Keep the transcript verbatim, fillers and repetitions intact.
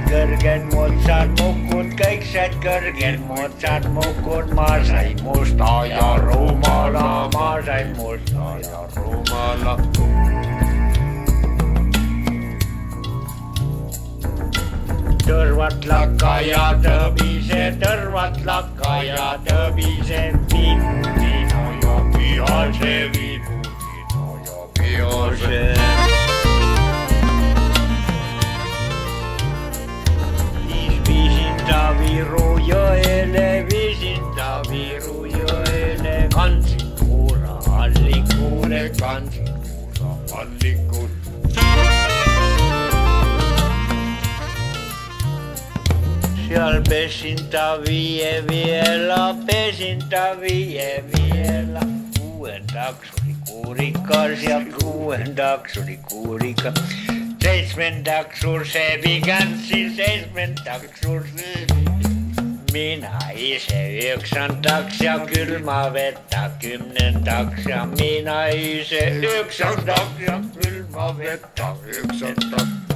kõrged motsad mukud, kõik said kõrged motsad mukud, ma sain musta ja rumala, ma sain musta ja rumala. Tõrvat lakka ja tõbise, tõrvat lakka ja tõbise, viinu, viinu ja piose, viinu, viinu ja piose. Viru jõele, viisin ta Viru jõele, kandsin kuura allikule, kandsin kuura allikule. Seal pesin ta viie viiela, pesin ta viie viiela, kuuendaks oli kuurikas ja kuuendaks oli kuurikas. Seitsmendaks sul seebi kandsin, seitsmendaks sul seebi. Minä ise yhdeksäntäks ja kylmä vettä kymmentäks ja minä ise yhdeksäntäks ja kylmä vettä yhdeksäntäks.